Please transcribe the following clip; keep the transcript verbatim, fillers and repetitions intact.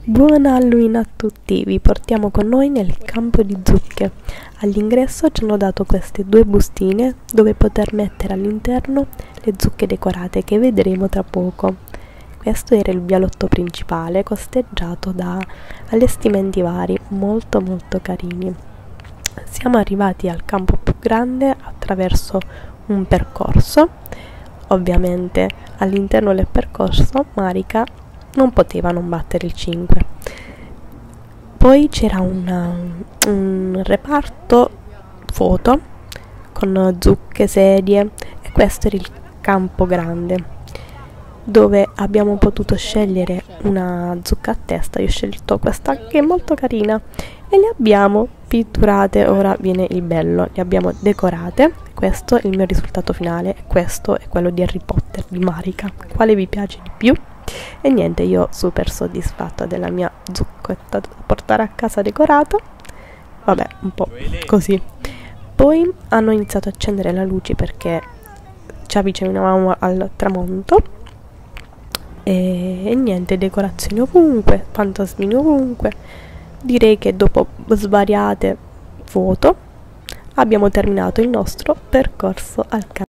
Buon Halloween a tutti! Vi portiamo con noi nel campo di zucche. All'ingresso ci hanno dato queste due bustine dove poter mettere all'interno le zucche decorate che vedremo tra poco. Questo era il vialotto principale, costeggiato da allestimenti vari, molto molto carini. Siamo arrivati al campo più grande attraverso un percorso. Ovviamente all'interno del percorso Marika non poteva non battere il cinque. Poi c'era una, un reparto foto con zucche, sedie, e questo era il campo grande dove abbiamo potuto scegliere una zucca a testa. Io ho scelto questa che è molto carina e le abbiamo pitturate. Ora viene il bello, le abbiamo decorate. Questo è il mio risultato finale e questo è quello di Harry Potter di Marika. Quale vi piace di più? E niente, io super soddisfatta della mia zucchetta da portare a casa decorata. Vabbè, un po' così. Poi hanno iniziato a accendere la luce perché ci avvicinavamo al tramonto. E, e niente, decorazioni ovunque, fantasmini ovunque. Direi che dopo svariate foto abbiamo terminato il nostro percorso al campo.